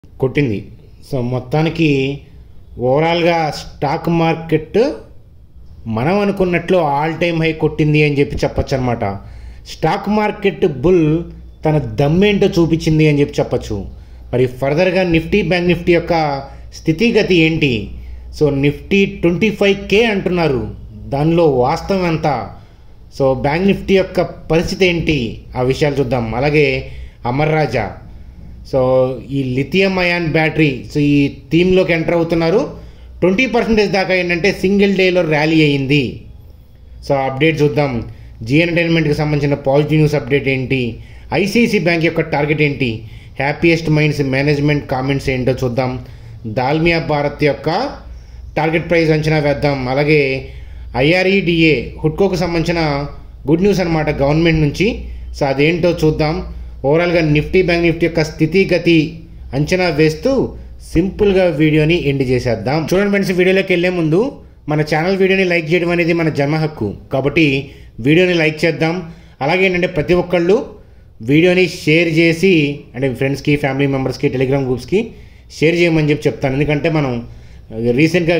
కొట్టింది. సో మొత్తానికి ఓవరాల్గా స్టాక్ మార్కెట్ మనం అనుకున్నట్లు ఆల్ టైమ్ హై కొట్టింది అని చెప్పొచ్చు అనమాట. స్టాక్ మార్కెట్ బుల్ తన దమ్మేంటో చూపించింది అని చెప్పొచ్చు. మరి ఫర్దర్గా నిఫ్టీ బ్యాంక్ నిఫ్టీ యొక్క స్థితిగతి ఏంటి? సో నిఫ్టీ 25K అంటున్నారు, దానిలో వాస్తవం ఎంత? సో బ్యాంక్ నిఫ్టీ యొక్క పరిస్థితి ఏంటి? ఆ విషయాలు చూద్దాం. అలాగే అమర్ రాజా, సో ఈ లిథియం అయాన్ బ్యాటరీ, సో ఈ థీమ్లోకి ఎంటర్ అవుతున్నారు. 20% దాకా ఏంటంటే సింగిల్ డేలో ర్యాలీ అయ్యింది. సో అప్డేట్ చూద్దాం. జీ ఎంటర్టైన్మెంట్కి సంబంధించిన పాజిటివ్ న్యూస్ అప్డేట్ ఏంటి? ఐసిఐసి బ్యాంక్ యొక్క టార్గెట్ ఏంటి? హ్యాపీయెస్ట్ మైండ్స్ మేనేజ్మెంట్ కామెంట్స్ ఏంటో చూద్దాం. దాల్మియా భారత్ యొక్క టార్గెట్ ప్రైస్ అంచనా వేద్దాం. అలాగే ఐఆర్ఈడిఏ హుడ్కోకు సంబంధించిన గుడ్ న్యూస్ అనమాట గవర్నమెంట్ నుంచి. సో అదేంటో చూద్దాం. ఓవరాల్గా నిఫ్టీ బ్యాంక్ నిఫ్టీ యొక్క స్థితిగతి అంచనా వేస్తూ సింపుల్గా వీడియోని ఎండ్ చేసేద్దాం. చూడండి ఫ్రెండ్స్, వీడియోలోకి వెళ్ళే ముందు మన ఛానల్ వీడియోని లైక్ చేయడం అనేది మన జన్మ హక్కు, కాబట్టి వీడియోని లైక్ చేద్దాం. అలాగే ఏంటంటే ప్రతి ఒక్కళ్ళు వీడియోని షేర్ చేసి, అంటే ఫ్రెండ్స్కి, ఫ్యామిలీ మెంబర్స్కి, టెలిగ్రామ్ గ్రూప్స్కి షేర్ చేయమని చెప్తాను. ఎందుకంటే మనం రీసెంట్గా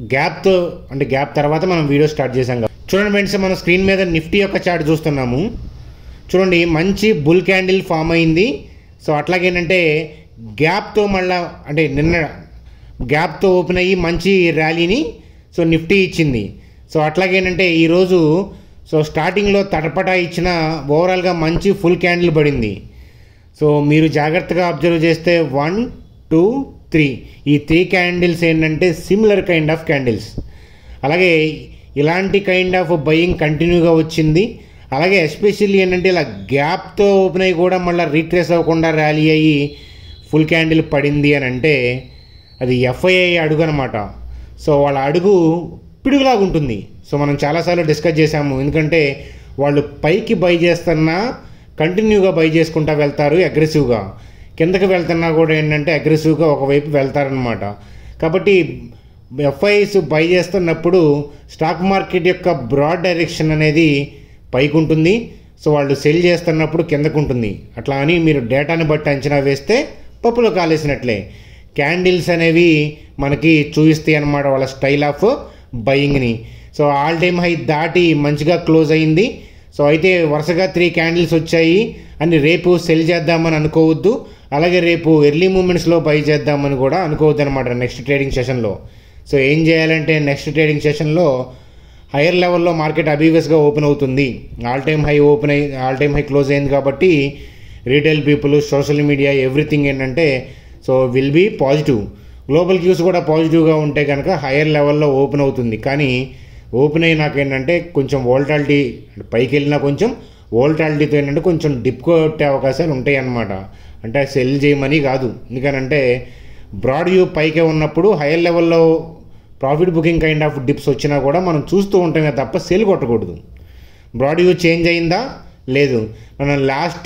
గ్యాప్ తర్వాత మనం వీడియో స్టార్ట్ చేసాం కదా. చూడండి ఫ్రెండ్స్, మనం స్క్రీన్ మీద నిఫ్టీ యొక్క చార్ట్ చూస్తున్నాము. చూడండి, మంచి బుల్ క్యాండిల్ ఫామ్ అయింది. సో అట్లాగేంటంటే గ్యాప్తో మళ్ళీ అంటే నిన్న గ్యాప్తో ఓపెన్ అయ్యి మంచి ర్యాలీని సో నిఫ్టీ ఇచ్చింది. సో అట్లాగేంటంటే ఈరోజు సో స్టార్టింగ్లో తటపటా ఇచ్చిన ఓవరాల్గా మంచి ఫుల్ క్యాండిల్ పడింది. సో మీరు జాగ్రత్తగా అబ్జర్వ్ చేస్తే 1, 2, 3 ఈ 3 క్యాండిల్స్ ఏంటంటే సిమిలర్ కైండ్ ఆఫ్ క్యాండిల్స్. అలాగే ఇలాంటి కైండ్ ఆఫ్ బయింగ్ కంటిన్యూగా వచ్చింది. అలాగే ఎస్పెషల్లీ ఏంటంటే ఇలా గ్యాప్తో ఓపెన్ అయ్యి కూడా మళ్ళీ రీట్రేస్ అవ్వకుండా ర్యాలీ అయ్యి ఫుల్ క్యాండిల్ పడింది అని అంటే అది ఎఫ్ఐఐ అడుగు అనమాట. సో వాళ్ళ అడుగు పిడుగులాగా ఉంటుంది. సో మనం చాలాసార్లు డిస్కస్ చేసాము. ఎందుకంటే వాళ్ళు పైకి బై చేస్తున్నా కంటిన్యూగా బై చేసుకుంటూ వెళ్తారు అగ్రెసివ్గా, కిందకి వెళ్తున్నా కూడా ఏంటంటే అగ్రెసివ్గా ఒకవైపు వెళ్తారనమాట. కాబట్టి ఎఫ్ఐఐస్ బై చేస్తున్నప్పుడు స్టాక్ మార్కెట్ యొక్క బ్రాడ్ డైరెక్షన్ అనేది పైకి ఉంటుంది. సో వాళ్ళు సెల్ చేస్తున్నప్పుడు కిందకు ఉంటుంది. అట్లా అని మీరు డేటాని బట్టి అంచనా వేస్తే పప్పులో కాలేసినట్లే. క్యాండిల్స్ అనేవి మనకి చూపిస్తాయి అన్నమాట వాళ్ళ స్టైల్ ఆఫ్ బయింగ్ని. సో ఆల్ టైమ్ హై దాటి మంచిగా క్లోజ్ అయింది. సో అయితే వరుసగా 3 క్యాండిల్స్ వచ్చాయి అని రేపు సెల్ చేద్దామని అనుకోవద్దు. అలాగే రేపు ఎర్లీ మూమెంట్స్లో బై చేద్దామని కూడా అనుకోవద్దు అనమాట నెక్స్ట్ ట్రేడింగ్ సెషన్లో. సో ఏం చేయాలంటే నెక్స్ట్ ట్రేడింగ్ సెషన్లో హైయర్ లెవెల్లో మార్కెట్ అబీవియస్గా ఓపెన్ అవుతుంది. ఆల్ టైమ్ హై క్లోజ్ అయింది కాబట్టి retail people, social media, everything ఏంటంటే so will be positive. Global cues కూడా పాజిటివ్గా ఉంటే కనుక హైయర్ లెవెల్లో ఓపెన్ అవుతుంది. కానీ ఓపెన్ అయినాక ఏంటంటే కొంచెం వోల్టాలిటీ, పైకి వెళ్ళినా కొంచెం వోల్టాలిటీతో ఏంటంటే కొంచెం డిప్ కొట్టే అవకాశాలు ఉంటాయి అన్నమాట. అంటే సెల్ చేయమని కాదు, ఎందుకనంటే బ్రాడ్ వ్యూ పైకే ఉన్నప్పుడు హైయర్ లెవెల్లో profit booking kind of dips వచ్చినా కూడా మనం చూస్తూ ఉంటామే తప్ప సెల్ కొట్టకూడదు. బ్రాడ్ వ్యూ చేంజ్ అయిందా లేదు. మనం లాస్ట్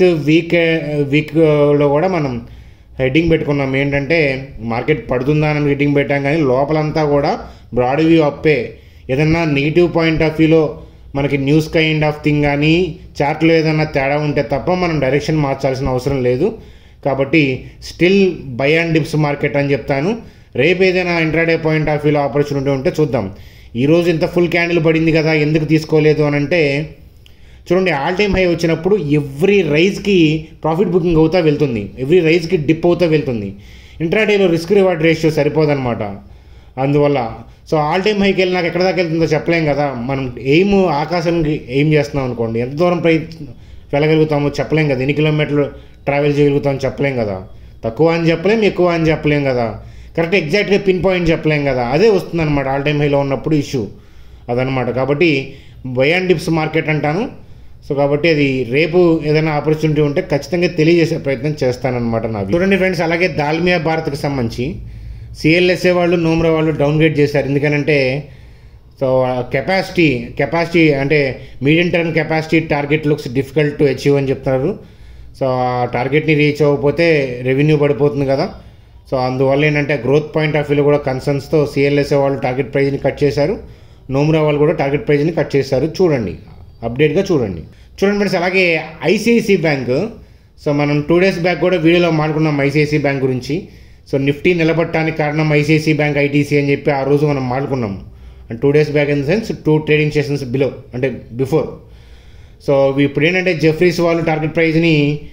వీక్లో కూడా మనం హెడ్డింగ్ పెట్టుకున్నాం ఏంటంటే మార్కెట్ పడుతుందా అని హెడ్డింగ్ పెట్టాం. కానీ లోపలంతా కూడా బ్రాడ్ వ్యూ అప్పే. ఏదన్నా నెగిటివ్ పాయింట్ ఆఫ్ వ్యూలో మనకి న్యూస్ కైండ్ ఆఫ్ థింగ్ కానీ చార్ట్లో ఏదన్నా తేడా ఉంటే తప్ప మనం డైరెక్షన్ మార్చాల్సిన అవసరం లేదు. కాబట్టి still buy and dips market అని చెప్తాను. రేపు ఏదైనా ఇంట్రాడే పాయింట్ ఆఫ్ వ్యూలో ఆపర్చునిటీ ఉంటే చూద్దాం. ఈరోజు ఇంత ఫుల్ క్యాండిల్ పడింది కదా, ఎందుకు తీసుకోలేదు అని అంటే చూడండి, ఆల్ టైమ్ హై వచ్చినప్పుడు ఎవ్రీ రైజ్కి ప్రాఫిట్ బుకింగ్ అవుతా వెళ్తుంది, ఎవ్రీ రైజ్కి డిప్ అవుతా వెళ్తుంది. ఇంట్రాడేలో రిస్క్ రివార్డ్ రేషియో సరిపోదన్నమాట. అందువల్ల సో ఆల్ టైమ్ హైకి వెళ్ళినాక ఎక్కడ దాకా వెళ్తుందో చెప్పలేం కదా. మనం ఆకాశానికి ఎయిమ్ చేస్తున్నాం అనుకోండి, ఎంత దూరం వెళ్ళగలుగుతామో చెప్పలేం కదా. ఎన్ని కిలోమీటర్లు ట్రావెల్ చేయగలుగుతామో చెప్పలేం కదా. తక్కువ అని చెప్పలేం, ఎక్కువ అని చెప్పలేం కదా. కరెక్ట్ ఎగ్జాక్ట్గా పిన్ పాయింట్ చెప్పలేం కదా. అదే వస్తుందన్నమాట ఆల్ టైమ్ హైలో ఉన్నప్పుడు ఇష్యూ అదనమాట. కాబట్టి బై అండ్ డిప్స్ మార్కెట్ అంటాను. సో కాబట్టి అది రేపు ఏదైనా ఆపర్చునిటీ ఉంటే ఖచ్చితంగా తెలియజేసే ప్రయత్నం చేస్తానన్నమాట నా. చూడండి ఫ్రెండ్స్, అలాగే దాల్మియా భారత్కి సంబంధించి సిఎల్ఎస్ఏ వాళ్ళు, నోమ్రా వాళ్ళు డౌన్గ్రేడ్ చేశారు. ఎందుకనంటే సో కెపాసిటీ అంటే medium term capacity target looks difficult to achieve అని చెప్తున్నారు. సో ఆ టార్గెట్ని రీచ్ అవ్వకపోతే రెవెన్యూ పడిపోతుంది కదా. సో అందువల్ల ఏంటంటే గ్రోత్ పాయింట్ ఆఫ్ వ్యూలో కూడా కన్సర్న్స్తో సిఎల్ఎస్ఏ వాళ్ళు టార్గెట్ ప్రైజ్ని కట్ చేశారు, నోమ్రా వాళ్ళు కూడా టార్గెట్ ప్రైజ్ని కట్ చేశారు. చూడండి, అప్డేట్గా చూడండి ఫ్రెండ్స్. అలాగే ఐసిఐసి బ్యాంక్, సో మనం 2 days బ్యాక్ కూడా వీడియోలో మాట్లాడుకున్నాం ఐసిఐసి బ్యాంక్ గురించి. సో నిఫ్టీ నిలబడటానికి కారణం ఐసిఐసిఐ బ్యాంక్ ఐటీసీ అని చెప్పి ఆ రోజు మనం మాట్లాడుకున్నాం. And 2 days back in the sense 2 trading sessions below అంటే బిఫోర్. సో ఇప్పుడు ఏంటంటే జెఫ్రీస్ వాళ్ళు టార్గెట్ ప్రైస్ని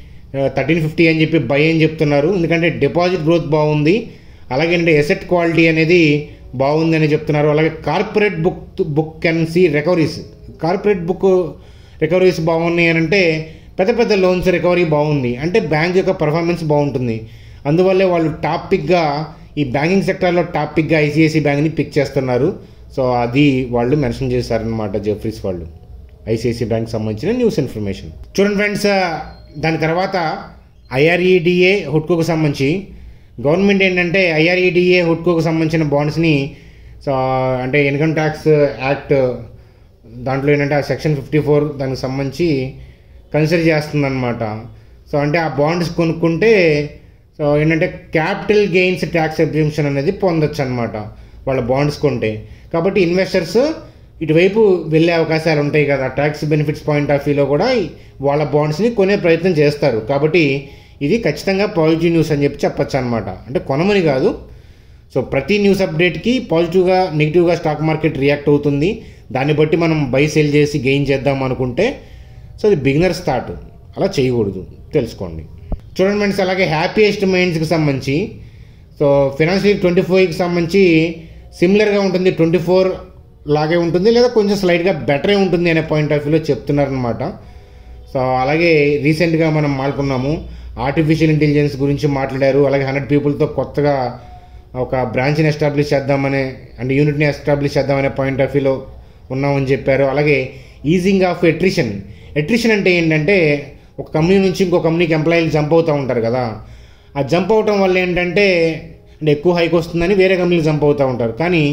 1350 అని చెప్పి బై అని చెప్తున్నారు. ఎందుకంటే డిపాజిట్ గ్రోత్ బాగుంది, అలాగే అంటే ఎసెట్ క్వాలిటీ అనేది బాగుంది అని చెప్తున్నారు. అలాగే corporate book can see recoveries. Corporate book recoveries బాగున్నాయి అని అంటే పెద్ద పెద్ద లోన్స్ రికవరీ బాగుంది అంటే బ్యాంక్ యొక్క పర్ఫార్మెన్స్ బాగుంటుంది. అందువల్లే వాళ్ళు టాప్ పిక్గా ఈ బ్యాంకింగ్ సెక్టర్లో టాప్ పిక్గా ఐసిఐసిఐ బ్యాంక్ని పిక్ చేస్తున్నారు. సో అది వాళ్ళు మెన్షన్ చేశారనమాట జెఫ్రీస్ వాళ్ళు, ఐసిఐసిఐ బ్యాంక్ సంబంధించిన న్యూస్ ఇన్ఫర్మేషన్. చూడండి ఫ్రెండ్స్, దాని తర్వాత ఐఆర్ఈడిఏ హుడ్కోకు సంబంధించి గవర్నమెంట్ ఏంటంటే ఐఆర్ఈడిఏ హుడ్కోకు సంబంధించిన బాండ్స్ని సో అంటే ఇన్కమ్ ట్యాక్స్ యాక్ట్ దాంట్లో ఏంటంటే ఆ సెక్షన్ 54 దానికి సంబంధించి కన్సిడర్ చేస్తుందన్నమాట. సో అంటే ఆ బాండ్స్ కొనుక్కుంటే సో ఏంటంటే క్యాపిటల్ గెయిన్స్ ట్యాక్స్ ఎగ్జంప్షన్ అనేది పొందొచ్చు అనమాట వాళ్ళ బాండ్స్ కొంటే. కాబట్టి ఇన్వెస్టర్స్ ఇటువైపు వెళ్ళే అవకాశాలు ఉంటాయి కదా, ట్యాక్స్ బెనిఫిట్స్ పాయింట్ ఆఫ్ వ్యూలో కూడా వాళ్ళ బాండ్స్ని కొనే ప్రయత్నం చేస్తారు. కాబట్టి ఇది ఖచ్చితంగా పాజిటివ్ న్యూస్ అని చెప్పి చెప్పచ్చు అనమాట. అంటే కొనమని కాదు, సో ప్రతి న్యూస్ అప్డేట్కి పాజిటివ్గా నెగిటివ్గా స్టాక్ మార్కెట్ రియాక్ట్ అవుతుంది. దాన్ని బట్టి మనం బై సెల్ చేసి గెయిన్ చేద్దాం అనుకుంటే సో అది బిగినర్స్ థాట్, అలా చేయకూడదు, తెలుసుకోండి. చూడండి ఫ్రెండ్స్, అలాగే హ్యాపీయెస్ట్ మైండ్స్కి సంబంధించి సో ఫైనాన్షియల్ 24కి సంబంధించి సిమిలర్గా ఉంటుంది, 24 లాగే ఉంటుంది లేదా కొంచెం స్లైట్గా బెటరే ఉంటుంది అనే పాయింట్ ఆఫ్ వ్యూలో చెప్తున్నారనమాట. సో అలాగే రీసెంట్గా మనం మాట్లాడుకున్నాము, ఆర్టిఫిషియల్ ఇంటెలిజెన్స్ గురించి మాట్లాడారు. అలాగే 100 పీపుల్తో కొత్తగా ఒక బ్రాంచ్ని ఎస్టాబ్లిష్ చేద్దామనే అంటే యూనిట్ని ఎస్టాబ్లిష్ చేద్దామనే పాయింట్ ఆఫ్ వ్యూలో ఉన్నామని చెప్పారు. అలాగే ఈజింగ్ ఆఫ్ ఎట్రిషన్ అంటే ఏంటంటే ఒక కంపెనీ నుంచి ఇంకో కంపెనీకి ఎంప్లాయీలు జంప్ అవుతూ ఉంటారు కదా, ఆ జంప్ అవటం వల్ల ఏంటంటే అంటే ఎక్కువ హైక్ వస్తుందని వేరే కంపెనీలు జంప్ అవుతూ ఉంటారు. కానీ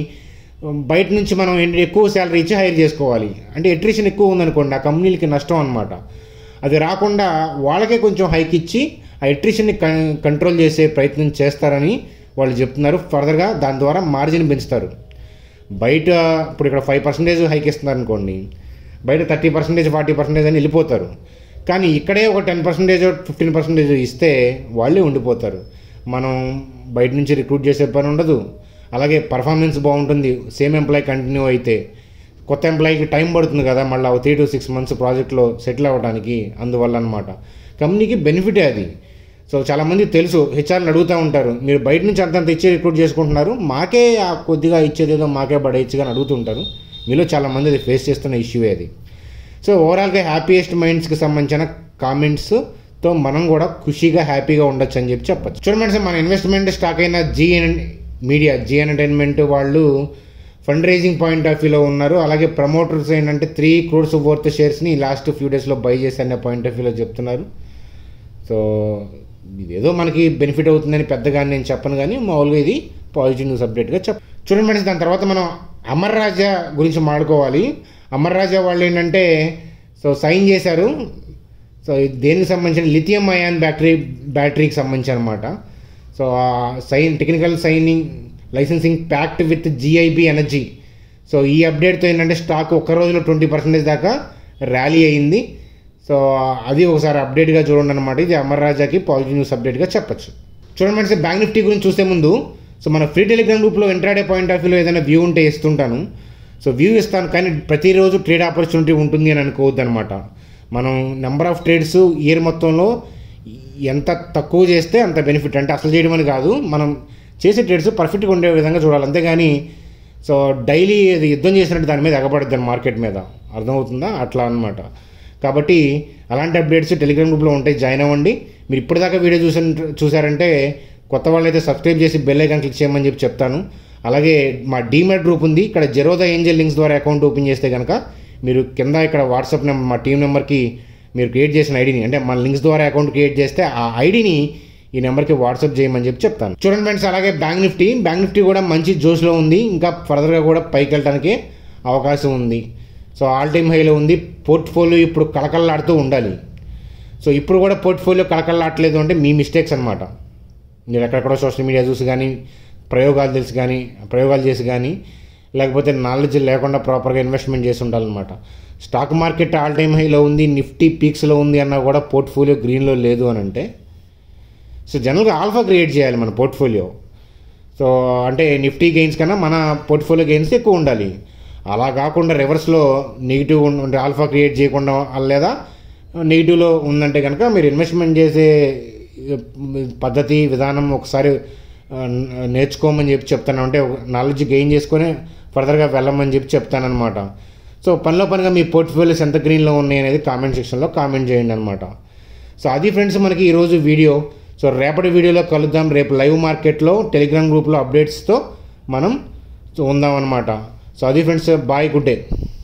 బయట నుంచి మనం ఏంటంటే ఎక్కువ శాలరీ ఇచ్చి హైర్ చేసుకోవాలి. అంటే ఎట్రిషన్ ఎక్కువ ఉందనుకోండి, ఆ కంపెనీలకి నష్టం అనమాట. అది రాకుండా వాళ్ళకే కొంచెం హైక్ ఇచ్చి ఆ ఎట్రిషన్ని కంట్రోల్ చేసే ప్రయత్నం చేస్తారని వాళ్ళు చెప్తున్నారు. ఫర్దర్గా దాని ద్వారా మార్జిన్ పెంచుతారు. బయట ఇప్పుడు ఇక్కడ 5% హైక్ ఇస్తున్నారు అనుకోండి, బయట 30%, 40% అని వెళ్ళిపోతారు. కానీ ఇక్కడే ఒక 10%, 15% ఇస్తే వాళ్ళే ఉండిపోతారు. మనం బయట నుంచి రిక్రూట్ చేసే పని ఉండదు. అలాగే పర్ఫార్మెన్స్ బాగుంటుంది. సేమ్ ఎంప్లాయీ కంటిన్యూ అయితే కొత్త ఎంప్లాయీకి టైం పడుతుంది కదా, మళ్ళీ 3 to 6 months ప్రాజెక్ట్లో సెటిల్ అవ్వడానికి. అందువల్ల అనమాట కంపెనీకి బెనిఫిటే అది. సో చాలామంది తెలుసు, హెచ్ఆర్ని అడుగుతూ ఉంటారు, మీరు బయట నుంచి అంతంత ఇచ్చి రిక్రూట్ చేసుకుంటున్నారు, మాకే ఆ కొద్దిగా ఇచ్చేదేదో మాకే పడేయచ్చుగా అని అడుగుతుంటారు. మీలో చాలామంది అది ఫేస్ చేస్తున్న ఇష్యూవే అది. సో ఓవరాల్గా హ్యాపీయెస్ట్ మైండ్స్కి సంబంధించిన కామెంట్స్తో మనం కూడా ఖుషీగా హ్యాపీగా ఉండొచ్చు అని చెప్పి చెప్పచ్చు. చూడండి, మన ఇన్వెస్ట్మెంట్ స్టాక్ అయిన జీ ఎంటర్టైన్మెంట్ వాళ్ళు ఫండ్ రైజింగ్ పాయింట్ ఆఫ్ వ్యూలో ఉన్నారు. అలాగే ప్రమోటర్స్ ఏంటంటే 3 crores వర్త్ షేర్స్ని లాస్ట్ ఫ్యూ డేస్లో బై చేశారనే పాయింట్ ఆఫ్ వ్యూలో చెప్తున్నారు. సో ఇదేదో మనకి బెనిఫిట్ అవుతుందని పెద్దగా నేను చెప్పను, కానీ మామూలుగా ఇది పాజిటివ్ న్యూస్ అప్డేట్గా చూడండి. దాని తర్వాత మనం అమర్ రాజా గురించి మాట్లాడుకోవాలి. అమర్ రాజా వాళ్ళు ఏంటంటే సో సైన్ చేశారు. సో దేనికి సంబంధించిన లిథియం అయాన్ బ్యాటరీకి సంబంధించి అనమాట. So technical signing licensing pact with GIB energy. So ఈ అప్డేట్తో ఏంటంటే స్టాక్ ఒక్క రోజులో 20% దాకా ర్యాలీ అయింది. సో అది ఒకసారి అప్డేట్గా చూడండి అనమాట. ఇది అమర్ రాజాకి పాజిటివ్ న్యూస్ అప్డేట్గా చెప్పచ్చు. చూడండి, బ్యాంక్ నిఫ్టీ గురించి చూసే ముందు సో మన ఫ్రీ టెలిగ్రామ్ గ్రూప్లో ఇంట్రాడే పాయింట్ ఆఫ్ వ్యూలో ఏదైనా వ్యూ ఉంటే ఇస్తుంటాను. సో వ్యూ ఇస్తాను, కానీ ప్రతిరోజు ట్రేడ్ ఆపర్చునిటీ ఉంటుంది అని అనుకోవద్దు అనమాట. మనం నెంబర్ ఆఫ్ ట్రేడ్స్ ఇయర్ మొత్తంలో ఎంత తక్కువ చేస్తే అంత బెనిఫిట్. అంటే అసలు చేయడం అని కాదు, మనం చేసే ట్రేడ్స్ పర్ఫెక్ట్గా ఉండే విధంగా చూడాలి. అంతేగాని సో డైలీ అది యుద్ధం చేసినట్టు దాని మీద ఎగబడద్దు మార్కెట్ మీద, అర్థమవుతుందా? అట్లా అనమాట. కాబట్టి అలాంటి అప్డేట్స్ టెలిగ్రామ్ గ్రూప్లో ఉంటాయి, జాయిన్ అవ్వండి. మీరు ఇప్పటిదాకా వీడియో చూసారంటే కొత్త వాళ్ళైతే సబ్స్క్రైబ్ చేసి బెల్ ఐకాన్ క్లిక్ చేయమని చెప్పి చెప్తాను. అలాగే మా డీమ్యాట్ గ్రూప్ ఉంది, ఇక్కడ జెరోదా ఏంజల్ లింక్స్ ద్వారా అకౌంట్ ఓపెన్ చేస్తే కనుక మీరు కింద ఇక్కడ వాట్సాప్ నెంబర్ మా టీం నెంబర్కి మీరు క్రియేట్ చేసిన ఐడిని, అంటే మన లింక్స్ ద్వారా అకౌంట్ క్రియేట్ చేస్తే ఆ ఐడిని ఈ నెంబర్కి వాట్సాప్ చేయమని చెప్పి చెప్తాను. చూడండి ఫ్రెండ్స్, అలాగే బ్యాంక్ నిఫ్టీ కూడా మంచి జోష్లో ఉంది. ఇంకా ఫర్దర్గా కూడా పైకి వెళ్ళడానికి అవకాశం ఉంది. సో ఆల్ టైమ్ హైలో ఉంది. పోర్ట్ఫోలియో ఇప్పుడు కళకళలాడుతూ ఉండాలి. సో ఇప్పుడు కూడా పోర్ట్ఫోలియో కళకళలాడలేదు అంటే మీ మిస్టేక్స్ అనమాట. మీరు ఎక్కడెక్కడో సోషల్ మీడియా చూసి కానీ ప్రయోగాలు చేసి కానీ లేకపోతే నాలెడ్జ్ లేకుండా ప్రాపర్గా ఇన్వెస్ట్మెంట్ చేసి ఉండాలన్నమాట. స్టాక్ మార్కెట్ ఆల్ టైమ్ హైలో ఉంది, నిఫ్టీ పీక్స్లో ఉంది అన్నా కూడా పోర్ట్ఫోలియో గ్రీన్లో లేదు అని అంటే సో జనరల్గా ఆల్ఫా క్రియేట్ చేయాలి మన పోర్ట్ఫోలియో. సో అంటే నిఫ్టీ గెయిన్స్ కన్నా మన పోర్ట్ఫోలియో గెయిన్స్ ఎక్కువ ఉండాలి. అలా కాకుండా రివర్స్లో నెగిటివ్ అంటే ఆల్ఫా క్రియేట్ చేయకుండా లేదా నెగిటివ్లో ఉందంటే కనుక మీరు ఇన్వెస్ట్మెంట్ చేసే పద్ధతి విధానం ఒకసారి నేర్చుకోమని చెప్తాను. అంటే నాలెడ్జ్ గెయిన్ చేసుకొని ఫర్దర్గా వెళ్ళమని చెప్తానమాట. సో పనిలో పనిగా మీ పోర్ట్ఫోలియోస్ ఎంత గ్రీన్లో ఉన్నాయి అనేది కామెంట్ సెక్షన్లో కామెంట్ చేయండి అనమాట. సో అది ఫ్రెండ్స్ మనకి ఈరోజు వీడియో. సో రేపటి వీడియోలో కలుద్దాం. రేపు లైవ్ మార్కెట్లో టెలిగ్రామ్ గ్రూప్లో అప్డేట్స్తో మనం ఉందాం అనమాట. సో అది ఫ్రెండ్స్, బాయ్, గుడ్ డే.